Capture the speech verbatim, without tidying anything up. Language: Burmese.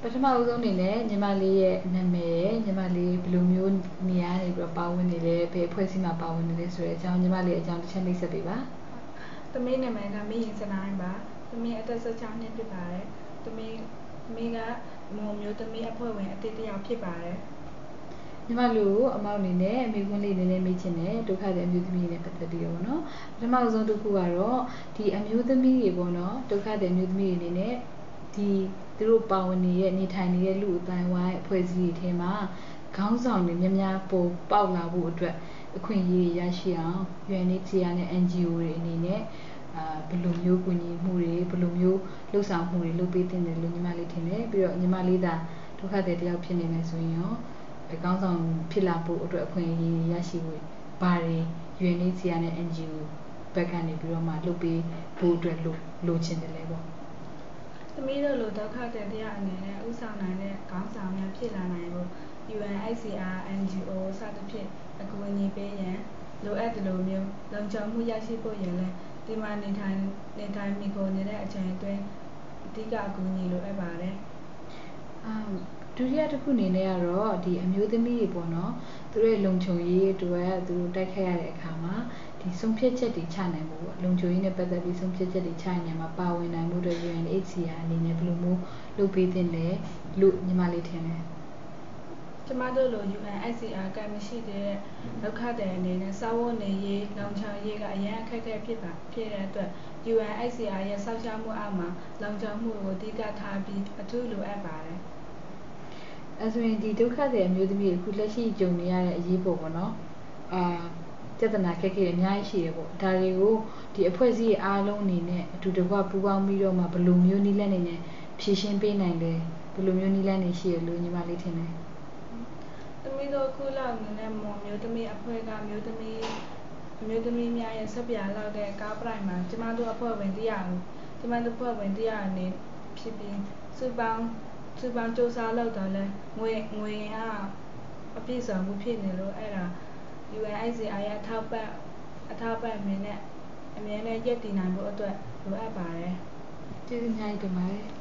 ထမအဦးဆုံးအနေနဲ့ညီမလေးရဲ့နာမည်ညီမလေးဘယ်လိုမျိုးနေရာနေပြီးတော့ပါဝင်နေလဲဘယ်အဖွဲ့အစည်းမှာပါဝင်နေလဲဆိုတဲ့အကြောင်းညီမလေးအကြောင်းတစ်ချက်နှိပ်စက်ပေးပါသမီးနာမည်ကမင်းရင်စနိုင်းပါသမီးအသက်၁၆နှစ်ဖြစ်ပါတယ်သမီးသမီးကမုံမျိုးသမီးအဖွဲ့ဝင်အသစ်တစ်ယောက်ဖြစ်ပါတယ်ညီမလူကိုအမောက်အနေနဲ့မိခွန်းလေးနည်းနည်းမေးချင်တယ်ဒုက္ခသည်အမျိုးသမီးတွေနဲ့ပတ်သက်ပြီးတော့เนาะပထမဆုံးတစ်ခုကတော့ဒီအမျိုးသမီးတွေပေါ့เนาะဒုက္ခသည်အမျိုးသမီးတွေအနေနဲ့ဒီသူတို့ပါဝင်နေတဲ့နေထိုင်နေတဲ့လူအတိုင်းဝိုင်းအဖွဲ့အစည်းတွေထဲမှာခေါင်းဆောင်တွေများများပေါ်ပေါက်လာဖို့အတွက်အခွင့်အရေးရရှိအောင် ယူ အန် အိတ် စီ အာ နဲ့ အန် ဂျီ အို တွေအနေနဲ့အာဘယ်လိုမျိုးကူညီမှုတွေဘယ်လိုမျိုးလှုပ်ဆောင်မှုတွေလုပ်ပေးသင့်တယ်လို့ညီမလေးထင်တယ်ပြီးတော့ညီမလေးသာဒုက္ခသည်တယောက်ဖြစ်နေမယ်ဆိုရင်ရောအကောင်းဆောင်ဖြစ်လာဖို့အတွက်အခွင့်အရေးရရှိဖို့ဘာတွေ ယူ အန် အိတ် စီ အာ နဲ့ အန် ဂျီ အို ဘက်ကနေပြီးတော့မှလုပ်ပေးဖို့အတွက်လိုလိုချင်တယ်လေပေါ့သမီးတို့လိုဒုက္ခသည်တရားအနေနဲ့ဥဆောင်နိုင်တဲ့ခေါင်းဆောင်များဖြစ်လာနိုင်ဖို့ ယူ အန် အိုက် စီ အာ အန် ဂျီ အို စသဖြင့်အကူအညီပေးရန်လိုအပ်သလိုမျိုးလုံခြုံမှုရရှိဖို့ရန်လည်းဒီမှာနေထိုင်နေထိုင်မိခိုနေတဲ့အချိန်အတွင်းအဓိကအကူအညီလိုအပ်ပါတယ်အာဒုတိယတစ်ခုအနေနဲ့ကတော့ဒီအမျိုးသမီးတွေပေါ့နော်သူတို့ရဲ့လုံခြုံရေးအတွက်သူတို့တိုက်ခိုက်ရတဲ့အခါမှာဒီဆုံးဖြတ်ချက်တွေချနိုင်ဖို့ပေါ့လုံခြုံရေးနဲ့ပတ်သက်ပြီးဆုံးဖြတ်ချက်တွေချနိုင်မှာပါဝင်နိုင်မှုအတွက် ယူ အန် အိတ် စီ အာ အနေနဲ့ဘယ်လိုမျိုးလုပ်ပေးသင့်လဲလို့ညီမလေးထင်တယ်ကျမတို့လို ယူ အန် အိုက် စီ အာ ကမရှိသေးတဲ့ဒုက္ခသည်အနေနဲ့စာဝတ်နေရေးလုံခြုံရေးကအရန်အခက်အခဲဖြစ်ပါဖြစ်တဲ့အတွက် ယူ အန် အိုက် စီ အာ ရဲ့စောင့်ရှောက်မှုအောက်မှာလုံခြုံမှုကိုအဓိကထားပြီးအထူးလိုအပ်ပါတယ်အဲဆိုရင်ဒီဒုက္ခသည်အမျိုးသမီးတွေအခုလက်ရှိကြုံနေရတဲ့အရေးပေါ်ပေါ့နော်အာပြဿနာခက်ခဲအများကြီးရှိတယ်ပေါ့ဒါတွေကိုဒီအဖွဲ့အစည်းအားလုံးအနေနဲ့အတူတကွပူးပေါင်းပြီးတော့မှဘယ်လိုမျိုးနည်းလမ်းတွေနဲ့ဖြည့်ရှင်းပေးနိုင်လဲဘယ်လိုမျိုးနည်းလမ်းတွေရှိရလို့ညီမလေးထင်တယ်သမီးတို့အခုလောက်အနေနဲ့မွန်မျိုးသမီးအဖွဲ့ကမျိုးသမီးအမျိုးသမီးများရဲ့ဆက်ပြာလောက်တဲ့ကားပရိုက်မှာကျမတို့အဖွဲ့ဝင်တရာကျမတို့အဖွဲ့ဝင်တရာအနေဖြစ်ပြီးစုပေါင်းစုပေါင်းစူးစမ်းလောက်တော့လဲငွေငွေအားအပြည့်စုံမှုဖြစ်နေလို့အဲ့ဒါ ယူ အန် အိုက် စီ အာ ရဲ့အထောက်ပံ့အထောက်ပံ့အမြင်နဲ့အမြဲတမ်းရပ်တည်နိုင်ဖို့အတွက်လိုအပ်ပါတယ်ကျေးဇူးအများကြီးတင်ပါတယ်